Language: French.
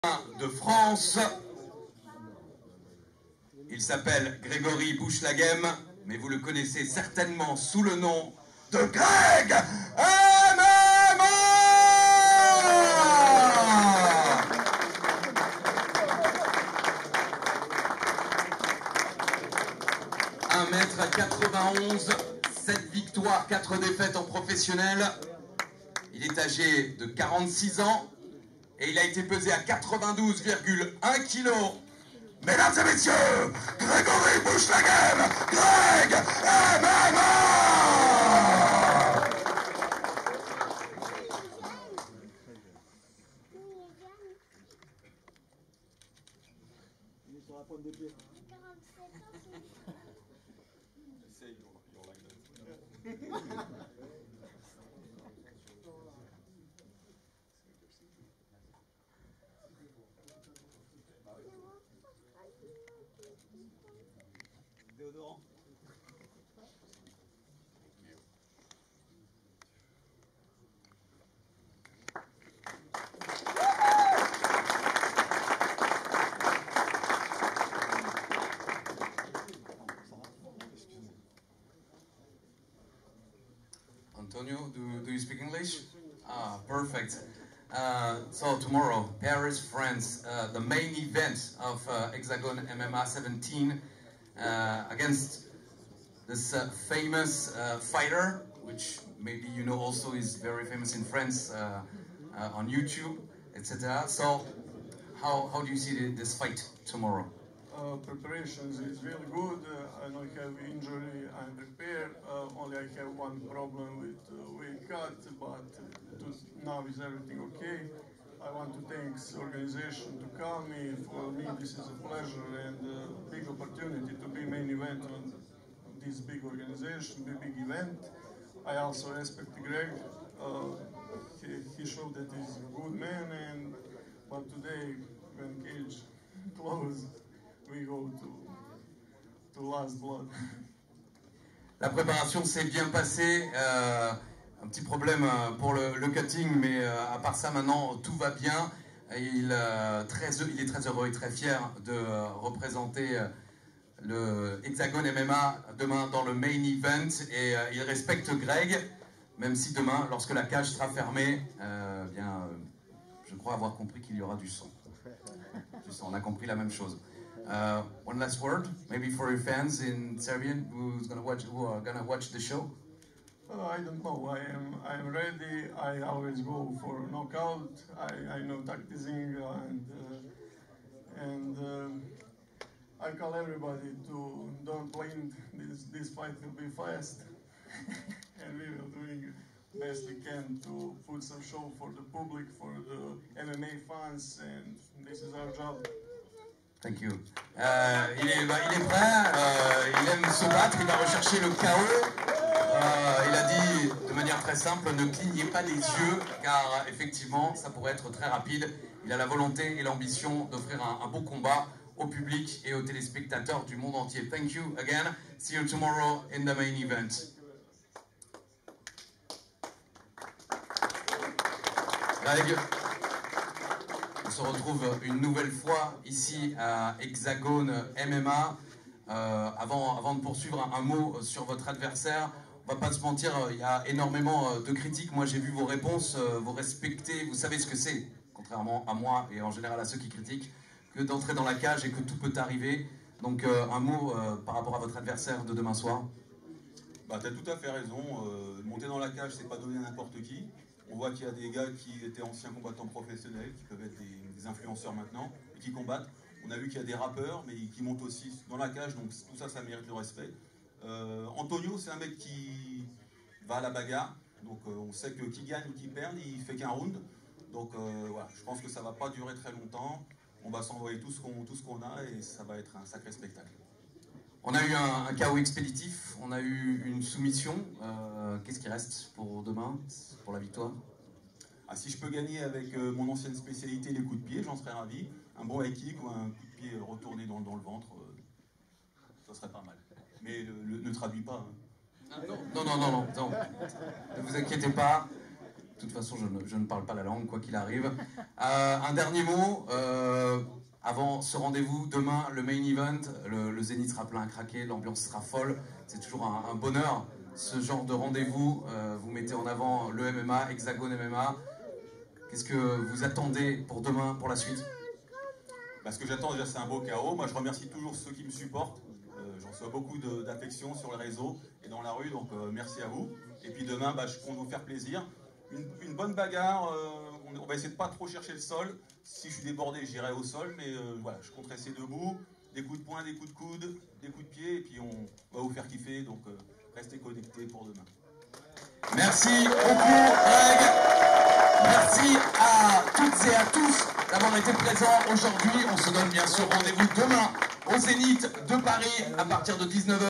de France. Il s'appelle Grégory Bouchelaghem, mais vous le connaissez certainement sous le nom de Greg MMA. 1m91, 7 victoires, 4 défaites en professionnel. Il est âgé de 46 ans et il a été pesé à 92,1 kg. Mesdames et messieurs, Grégory Bouchelaghem, Greg MMA. Antonio, do you speak English? Ah, perfect. So tomorrow, Paris, France, the main event of Hexagon MMA 17 against this famous fighter, which maybe you know also is very famous in France on YouTube, etc. So how do you see this fight tomorrow? Preparations is really good. I don't have injury. I'm prepared. Only I have one problem with weight cut, but now is everything okay. I want to thank the organization to call me. For me, this is a pleasure and a big opportunity to be main event on this big organization, big event. I also respect Greg. He showed that he's a good man, but today when cage closed, we go to last blood. La préparation s'est bien passée. Un petit problème pour le cutting, mais à part ça, maintenant, tout va bien. Il est très heureux et très fier de représenter le Hexagon MMA demain dans le main event. Et il respecte Greg, même si demain, lorsque la cage sera fermée, je crois avoir compris qu'il y aura du sang. On a compris la même chose. One last word, maybe for your fans in Serbian who are gonna watch the show. I don't know. I am ready. I always go for knockout. I know tacticism and I call everybody to don't blame. This fight will be fast, and we will doing best we can to put some show for the public, for the MMA fans, and this is our job. Thank you. Il est prêt, il aime se battre, il va rechercher le chaos. Il a dit de manière très simple, ne clignez pas les yeux, car effectivement, ça pourrait être très rapide. Il a la volonté et l'ambition d'offrir un beau combat au public et aux téléspectateurs du monde entier. Thank you again. See you tomorrow in the main event. Greg, on se retrouve une nouvelle fois ici à Hexagon MMA. Avant de poursuivre, un mot sur votre adversaire. On va pas se mentir, il y a énormément de critiques. Moi, j'ai vu vos réponses, vous respectez, vous savez ce que c'est, contrairement à moi et en général à ceux qui critiquent, que d'entrer dans la cage et que tout peut arriver. Donc, un mot par rapport à votre adversaire de demain soir. Bah, tu as tout à fait raison. Monter dans la cage, c'est pas donné à n'importe qui. On voit qu'il y a des gars qui étaient anciens combattants professionnels, qui peuvent être des influenceurs maintenant, et qui combattent. On a vu qu'il y a des rappeurs, mais qui montent aussi dans la cage, donc tout ça, ça mérite le respect. Antonio, c'est un mec qui va à la bagarre, donc on sait que qui gagne ou qui perd, il fait qu'un round. Donc voilà, je pense que ça va pas durer très longtemps. On va s'envoyer tout ce qu'on a et ça va être un sacré spectacle. On a eu un KO expéditif, on a eu une soumission. Qu'est-ce qui reste pour demain, pour la victoire? Ah, si je peux gagner avec mon ancienne spécialité, les coups de pied, j'en serais ravi. Un bon high kick ou un coup de pied retourné dans le ventre, ça serait pas mal. Mais ne traduis pas. Hein. Non, ne vous inquiétez pas. De toute façon, je ne parle pas la langue, quoi qu'il arrive. Un dernier mot, avant ce rendez-vous, demain, le main event, le Zénith sera plein à craquer, l'ambiance sera folle. C'est toujours un bonheur, ce genre de rendez-vous. Vous mettez en avant le MMA, Hexagone MMA. Qu'est-ce que vous attendez pour demain, pour la suite? Ce que j'attends déjà, c'est un beau chaos. Moi, je remercie toujours ceux qui me supportent. J'en reçois beaucoup d'affection sur les réseaux et dans la rue, donc merci à vous. Et puis demain, je compte vous faire plaisir. Une bonne bagarre, on va essayer de pas trop chercher le sol. Si je suis débordé, j'irai au sol, mais voilà, je compte rester debout. Des coups de poing, des coups de coude, des coups de pied, et puis on va vous faire kiffer, donc restez connectés pour demain. Merci beaucoup, Greg. Merci à toutes et à tous d'avoir été présents aujourd'hui. On se donne bien sûr rendez-vous demain au Zénith de Paris à partir de 19h.